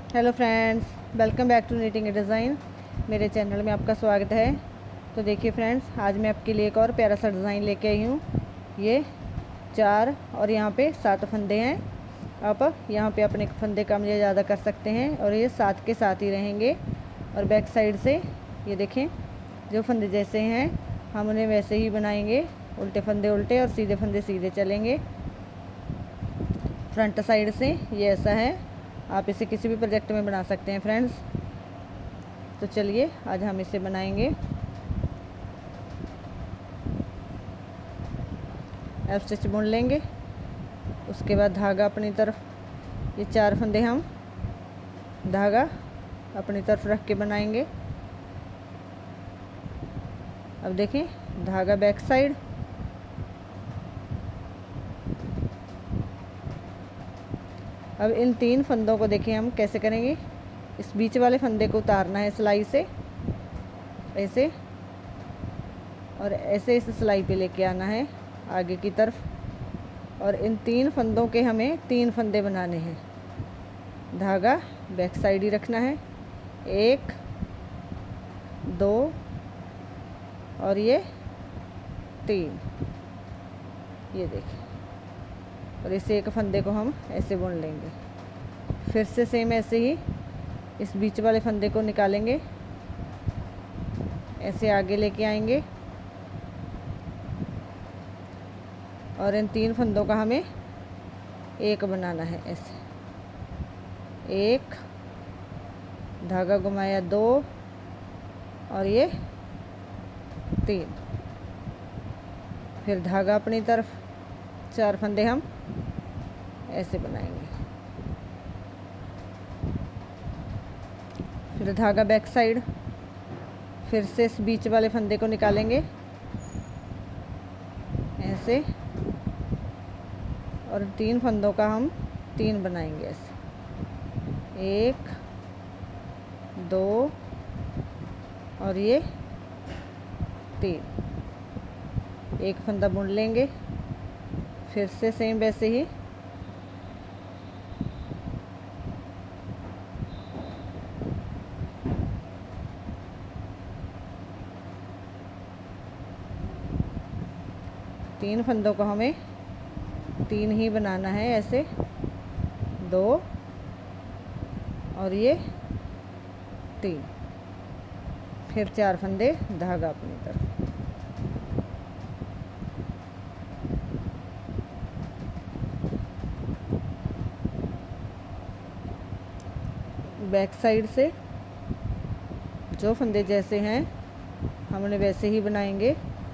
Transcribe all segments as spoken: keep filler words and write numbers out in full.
Hello friends, welcome back to knitting design. मेरे channel में आपका स्वागत है। तो देखिए फ्रेंड्स, आज मैं आपके लिए एक और प्यारा सा डिज़ाइन लेके आई हूँ। ये चार और यहाँ पे सात फंदे हैं। आप यहाँ पे अपने फंदे कम या ज़्यादा कर सकते हैं और ये सात के साथ ही रहेंगे। और बैक साइड से ये देखें, जो फंदे जैसे हैं हम उन्हें वैसे ही बनाएंगे। उल्टे फंदे उल्टे और सीधे फंदे सीधे चलेंगे। फ्रंट साइड से ये ऐसा है। आप इसे किसी भी प्रोजेक्ट में बना सकते हैं फ्रेंड्स। तो चलिए आज हम इसे बनाएंगे। एफ स्टिच बुन लेंगे, उसके बाद धागा अपनी तरफ, ये चार फंदे हम धागा अपनी तरफ रख के बनाएंगे। अब देखें, धागा बैक साइड, अब इन तीन फंदों को देखिए हम कैसे करेंगे। इस बीच वाले फंदे को उतारना है सिलाई से ऐसे, और ऐसे इस सिलाई पे लेके आना है आगे की तरफ। और इन तीन फंदों के हमें तीन फंदे बनाने हैं। धागा बैक साइड ही रखना है, एक दो और ये तीन, ये देखिए। और इस एक फंदे को हम ऐसे बुन लेंगे। फिर से सेम ऐसे ही इस बीच वाले फंदे को निकालेंगे, ऐसे आगे लेके आएंगे और इन तीन फंदों का हमें एक बनाना है। ऐसे एक, धागा घुमाया दो और ये तीन, फिर धागा अपनी तरफ, चार फंदे हम ऐसे बनाएंगे। फिर धागा बैक साइड, फिर से इस बीच वाले फंदे को निकालेंगे ऐसे, और तीन फंदों का हम तीन बनाएंगे ऐसे, एक दो और ये तीन। एक फंदा बुन लेंगे, फिर से सेम वैसे ही तीन फंदों को हमें तीन ही बनाना है ऐसे, दो और ये तीन, फिर चार फंदे धागा अपनी तरफ। बैक साइड से जो फंदे जैसे हैं हम उन्हें वैसे ही बनाएंगे।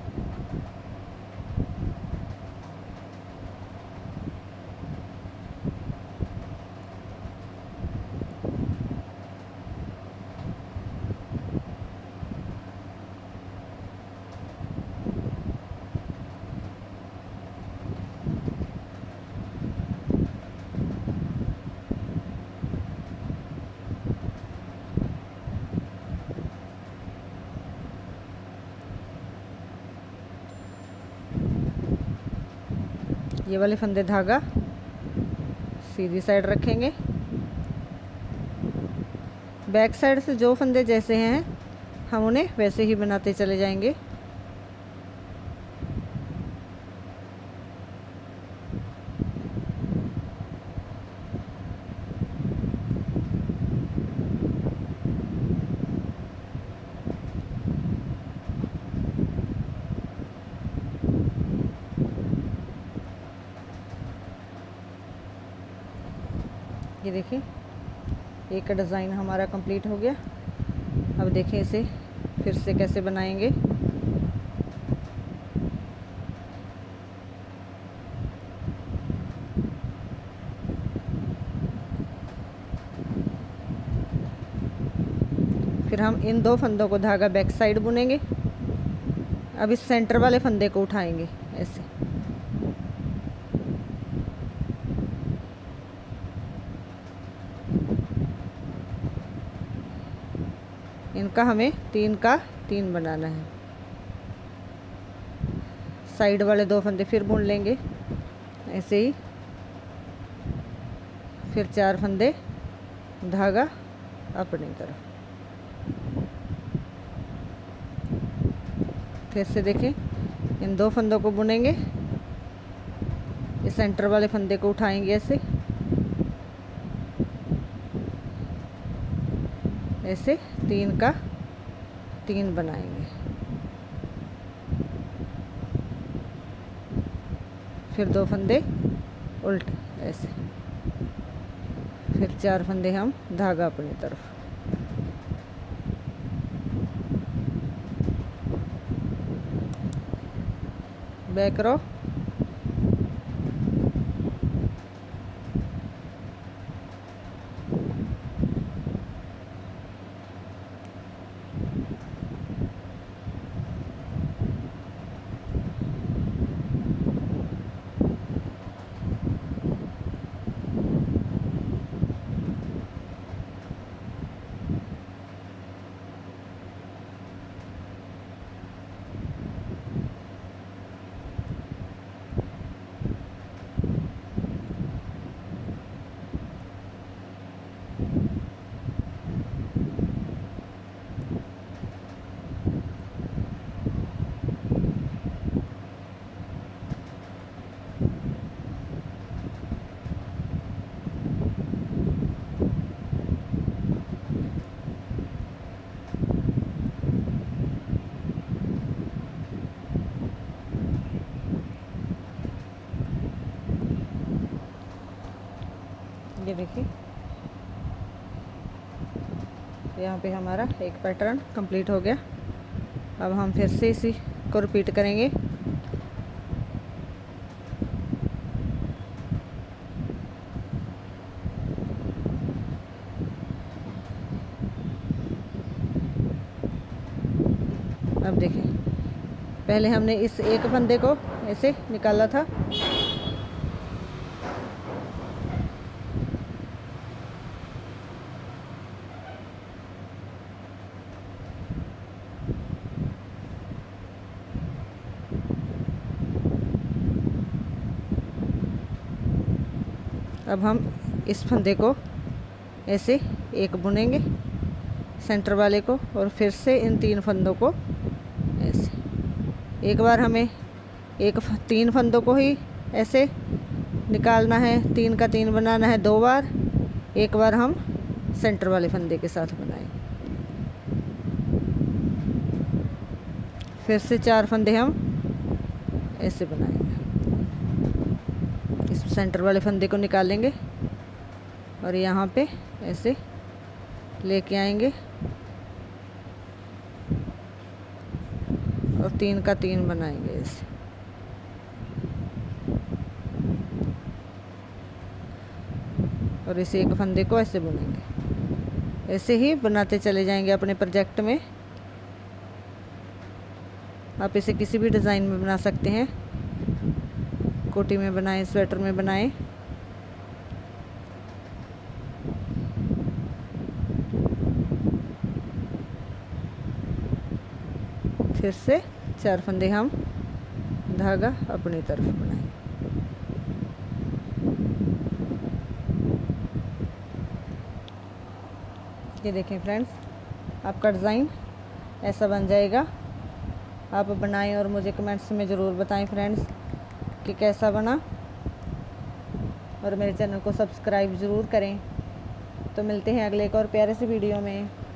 ये वाले फंदे धागा सीधी साइड रखेंगे। बैक साइड से जो फंदे जैसे हैं हम उन्हें वैसे ही बनाते चले जाएंगे। ये देखिए, एक का डिज़ाइन हमारा कंप्लीट हो गया। अब देखें इसे फिर से कैसे बनाएंगे। फिर हम इन दो फंदों को धागा बैक साइड बुनेंगे। अब इस सेंटर वाले फंदे को उठाएंगे ऐसे, इनका हमें तीन का तीन बनाना है। साइड वाले दो फंदे फिर बुन लेंगे ऐसे ही, फिर चार फंदे धागा अपनी तरफ। फिर से देखें, इन दो फंदों को बुनेंगे, इस सेंटर वाले फंदे को उठाएंगे ऐसे ऐसे तीन का तीन बनाएंगे, फिर दो फंदे उल्टे ऐसे, फिर चार फंदे हम धागा अपनी तरफ। बैक रो, ये देखिए यहाँ पे हमारा एक पैटर्न कंप्लीट हो गया। अब हम फिर से इसी को रिपीट करेंगे। अब देखें, पहले हमने इस एक फंदे को ऐसे निकाला था, अब हम इस फंदे को ऐसे एक बुनेंगे सेंटर वाले को, और फिर से इन तीन फंदों को ऐसे। एक बार हमें एक तीन फंदों को ही ऐसे निकालना है, तीन का तीन बनाना है दो बार, एक बार हम सेंटर वाले फंदे के साथ बनाएंगे। फिर से चार फंदे हम ऐसे बनाएंगे, इस सेंटर वाले फंदे को निकालेंगे और यहाँ पे ऐसे लेके आएंगे और तीन का तीन बनाएंगे ऐसे। और इसे एक फंदे को ऐसे बुनेंगे। ऐसे ही बनाते चले जाएंगे अपने प्रोजेक्ट में। आप इसे किसी भी डिज़ाइन में बना सकते हैं, कोटी में बनाएं, स्वेटर में बनाएं। फिर से चार फंदे हम धागा अपनी तरफ बनाएं। ये देखें फ्रेंड्स, आपका डिज़ाइन ऐसा बन जाएगा। आप बनाएं और मुझे कमेंट्स में ज़रूर बताएं फ्रेंड्स कि कैसा बना, और मेरे चैनल को सब्सक्राइब ज़रूर करें। तो मिलते हैं अगले एक और प्यारे से वीडियो में।